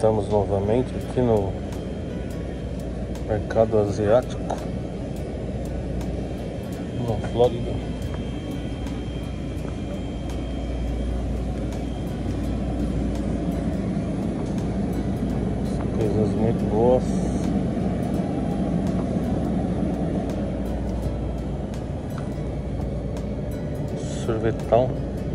Estamos novamente aqui no mercado asiático na Flórida. Coisas muito boas. Sorvetão.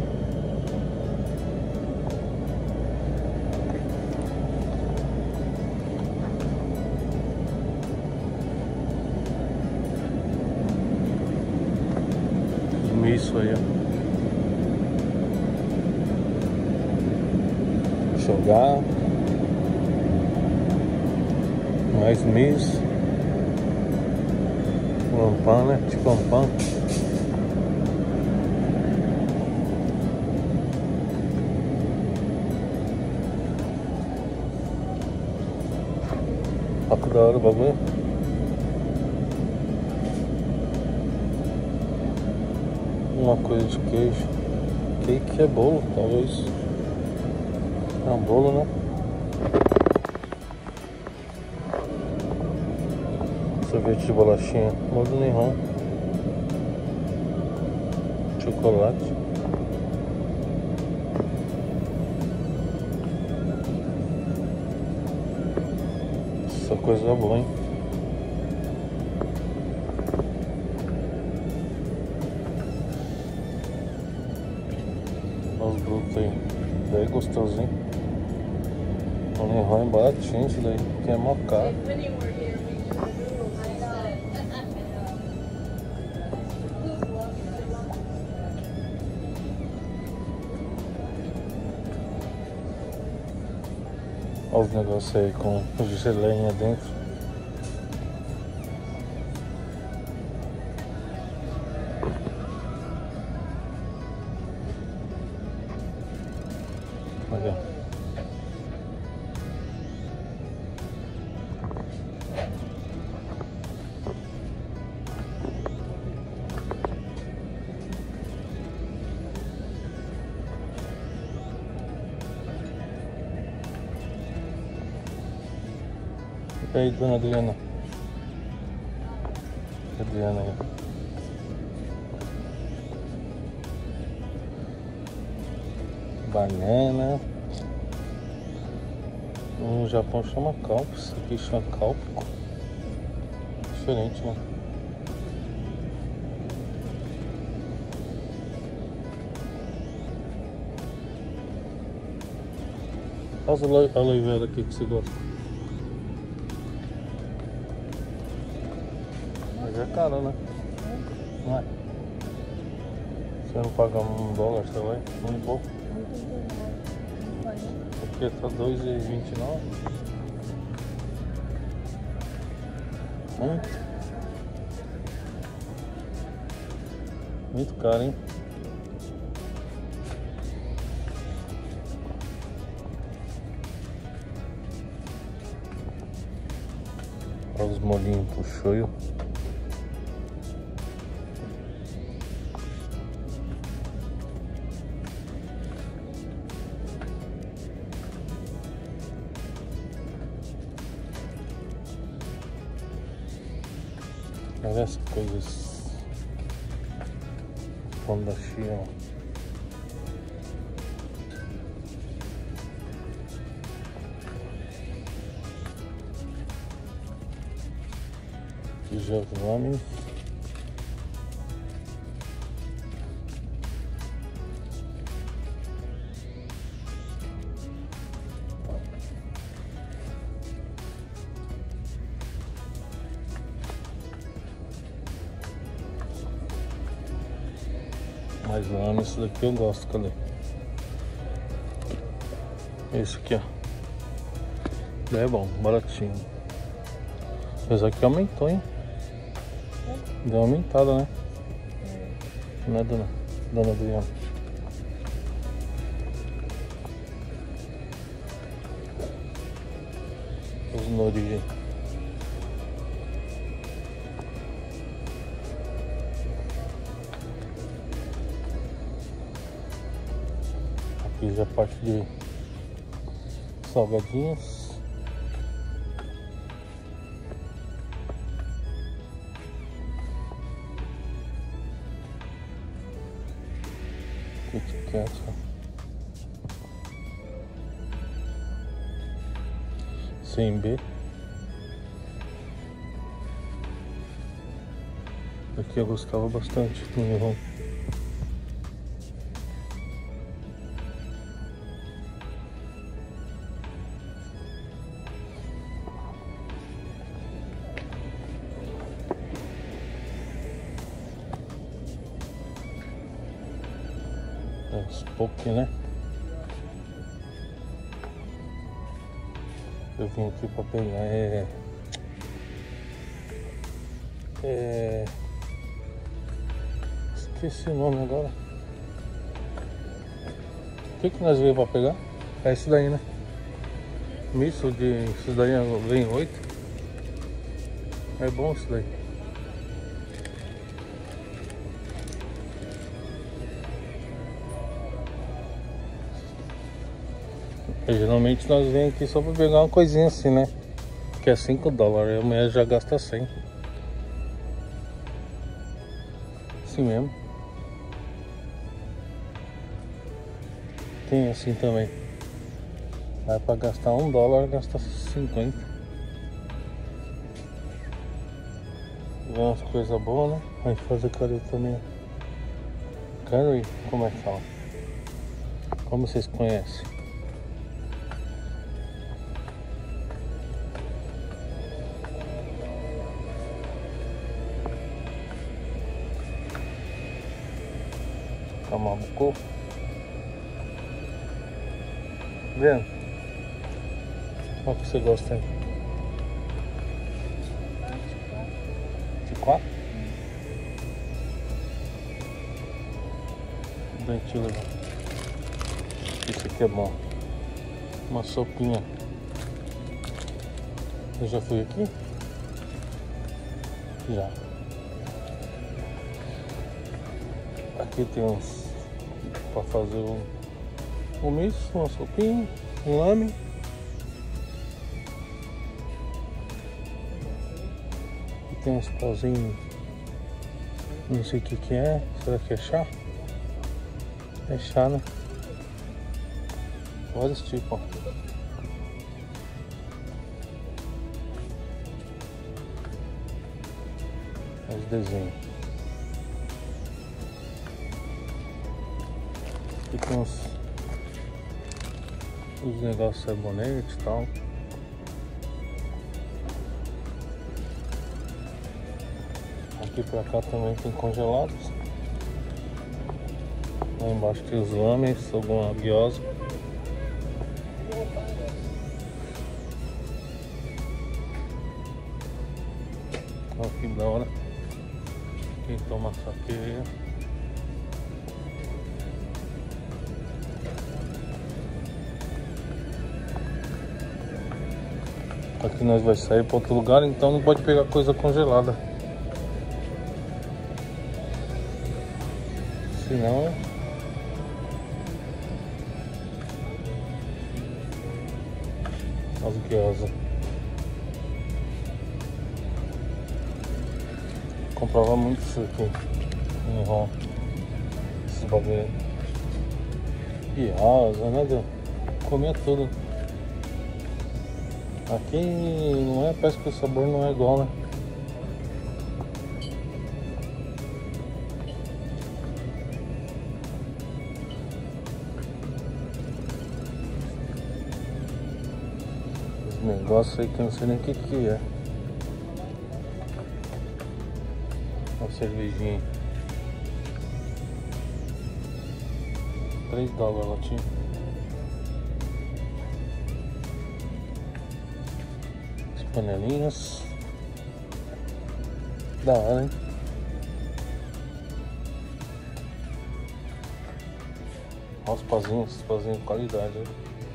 Isso aí, ó. Jogar mais miss, lampan, né? Tipo lampan. Olha que da hora o bagulho. Uma coisa de queijo. Cake é bolo, talvez. É um bolo, né? Sorvete de bolachinha. Modo Nihon. Chocolate. Essa coisa é boa, hein? Os brutos aí, daí gostosinho. O Nihon é baratinho, isso daí, que é mó caro. Olha os negócios aí com geleinha dentro. Olha. E aí, dona Adriana? Adriana aí. Banana. No Japão chama calpo, isso aqui chama calpo. Diferente, né? Olha as aloe vera aqui que você gosta. Mas é caro, né? Não é? Você não paga $1, sei lá, um pouco. Porque tá R$2,29. Muito caro, hein? Olha os molhinhos pro shoyu. Olha as coisas. Pão da Chia. Aqui já os nomes. Mais nome, esse daqui eu gosto, cadê? Esse aqui, ó. Daí é bom, baratinho. Apesar que aumentou, hein? Deu uma aumentada, né? Não é, dona Adriana? Os nori. Aqui já a parte de salgadinhos. Kit Kat, ó. 100B. Aqui eu gostava bastante do Nihon. Os Poké, né? Eu vim aqui pra pegar esqueci o nome agora. O que nós veio pra pegar? É isso daí, né? Misto de... Isso daí vem 8. É bom isso daí. Geralmente nós vem aqui só pra pegar uma coisinha assim, né? Que é $5. E amanhã já gasta 100. Assim mesmo. Tem assim também. Vai pra gastar $1, gasta 50. Vê umas coisas boas, né? A gente fazer curry também. Curry? Como é que fala? Como vocês conhecem? Camabuco. Vendo? Qual que você gosta aí? De 4? Deixa eu levar. Isso aqui é bom. Uma sopinha. Eu já fui aqui? Já. Aqui tem uns para fazer um misto, uma sopinha, um lame. E tem uns pauzinhos, não sei o que é. Será que é chá? É chá, né? Vários tipos, ó. Os desenhos. Aqui tem uns negócios de sabonete e tal. Aqui pra cá também tem congelados. Lá embaixo tem os lames, alguma guiosa. Olha que da hora. Quem toma saque. Aqui nós vai sair para outro lugar, então não pode pegar coisa congelada. Senão as guiosas. Comprava muito isso aqui em Ron. Esse bagulho. E asa, né, Deus? Comia tudo. Aqui não é, parece que o sabor não é igual, né? Esse negócio aí que eu não sei nem o que é. Uma cervejinha. $3 a latinha. Panelinhas. Da hora, hein? Olha os pazinhos de qualidade, hein?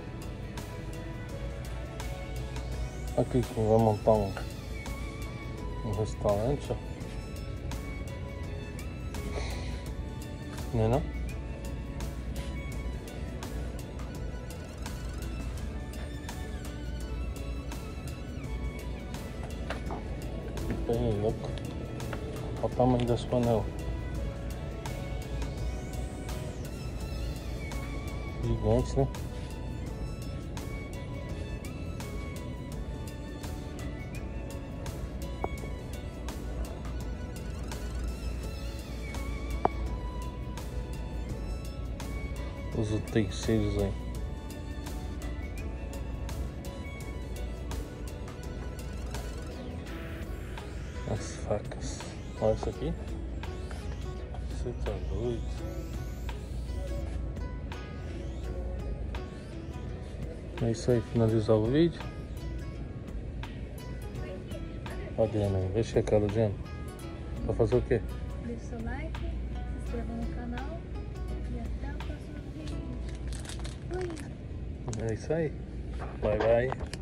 Aqui que vai montar um restaurante, ó. Não é não? Tem louco. Olha o tamanho das panelas. Gigantes, né? Os utensílios aí. As facas. Olha isso aqui. Você tá doido? É isso aí, finalizar o vídeo. Adriana, deixa o recado, Adriana. Vai fazer o quê? Deixe seu like, se inscreva no canal e até o próximo vídeo. Fui! É isso aí. Bye, bye.